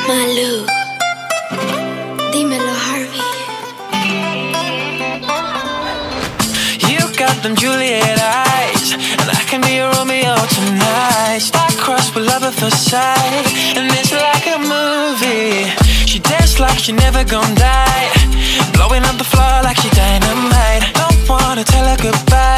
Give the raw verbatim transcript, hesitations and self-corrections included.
Melu, dímelo, H R V Y. You got them Juliet eyes, and I can be your Romeo tonight. Star-crossed with love at first sight, and it's like a movie. She danced like she never gonna die, blowing up the floor like she dynamite. Don't wanna tell her goodbye,